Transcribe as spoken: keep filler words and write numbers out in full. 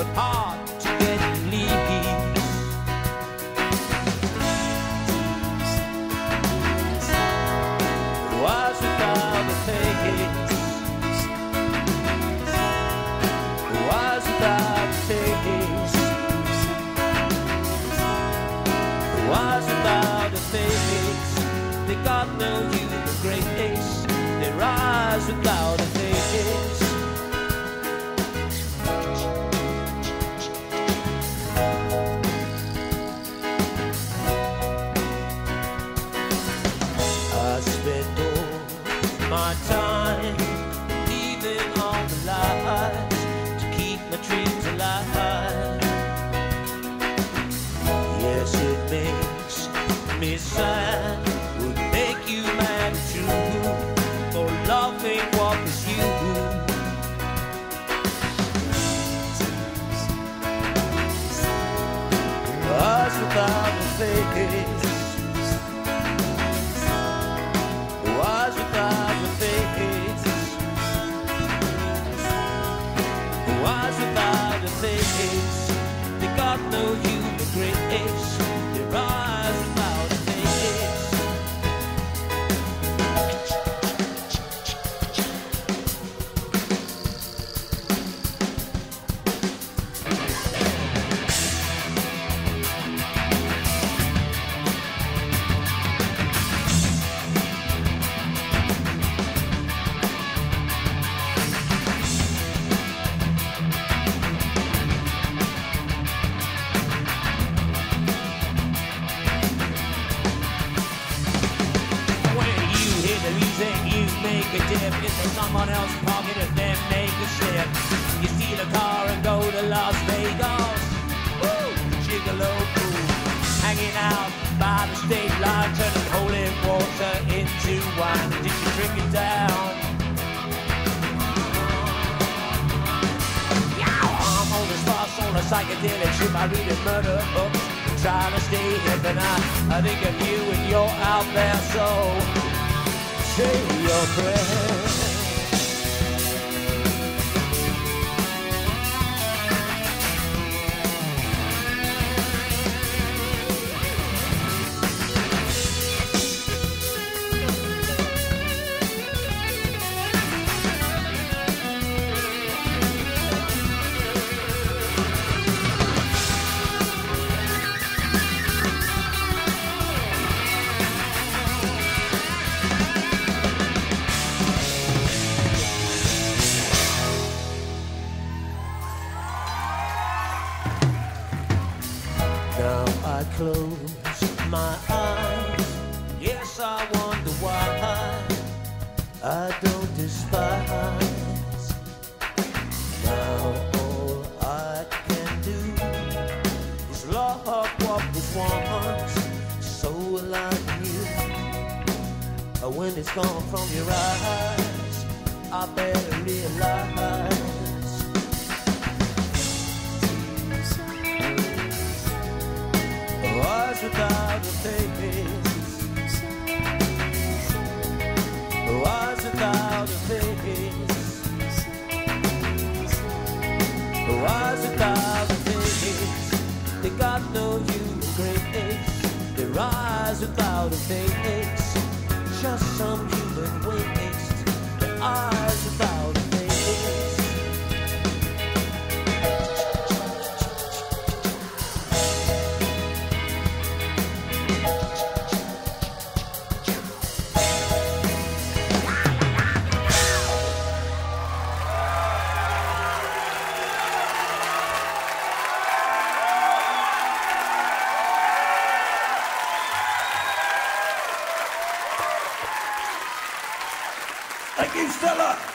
but hard to get believe. Was without a face, was without a face, was without a face. They got no you the grace, they rise without a face. I spent all my time leaving all the lies to keep my dreams alive. Yes, it makes me sad, would make you mad too, for loving what was you. Was without a face, was without a face, was without a face. They got no human grace, they rise without a face. Make a dip into someone else's pocket and then make a slip. You steal a car and go to Las Vegas. Woo! Gigolo pool. Hanging out by the state line, turning holy water into wine. Did you drink it down? I'm on the spots on a psychedelic trip. I read and murder books, trying to stay hip, and I, I think of you and you're out there, so say your prayers. Now I close my eyes. Yes, I wonder why I don't despise. Now all I can do is love what was once so like you. When it's gone from your eyes, I better realize was without a face, was without a face, was without a face. They got no human grace, they rise without a face. Just some human waste, their eyes without a face. Thank you, Stella.